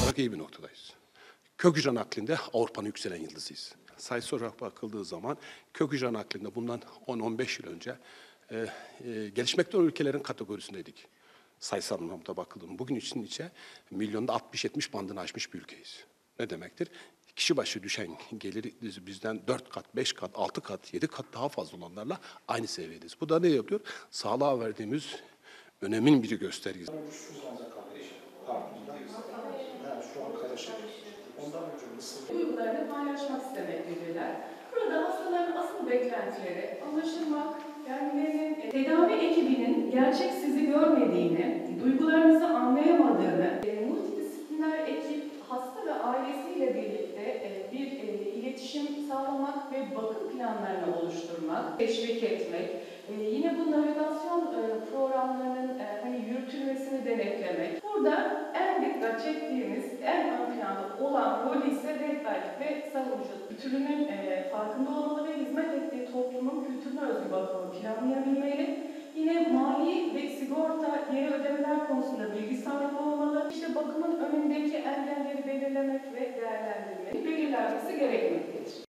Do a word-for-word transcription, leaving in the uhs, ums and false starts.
olarak iyi bir noktadayız. Kök hücre naklinde Avrupa'nın yükselen yıldızıyız. Sayısı olarak bakıldığı zaman kök hücre naklinde bundan on on beş yıl önce e, e, gelişmekte olan ülkelerin kategorisindeydik. Sayısal anlamda bakıldığında bugün için içe milyonda altmış yetmiş bandını aşmış bir ülkeyiz. Ne demektir? Kişi başı düşen gelir bizden dört kat, beş kat, altı kat, yedi kat daha fazla olanlarla aynı seviyedeyiz. Bu da ne yapıyor? Sağlığa verdiğimiz önemin bir göstergesi. Duygularını paylaşmak istemektedirler. Burada hastaların asıl beklentileri anlaşılmak, kendilerinin tedavi ekibinin gerçek sizi görmediğini, duygularınızı anlayamadığını, e, multidisipliner ekip hasta ve ailesiyle birlikte e, bir e, iletişim sağlamak ve bakım planlarını oluşturmak, teşvik etmek, e, yine bu navigasyon e, programlarının e, hani yürütülmesini denetlemek. Burada en dikkat çektiğimiz, en ön planda olan rol ise rehberlik ve savunuculuk. Kültürünün e, farkında olmalı ve hizmet ettiği toplumun kültürüne özgü bakımı planlayabilmeli. Yine mali ve sigorta geri ödemeler konusunda bilgi sahibi olmalı. İşte bakımın önündeki engelleri belirlemek ve değerlendirmek belirlenmesi gerekmektedir.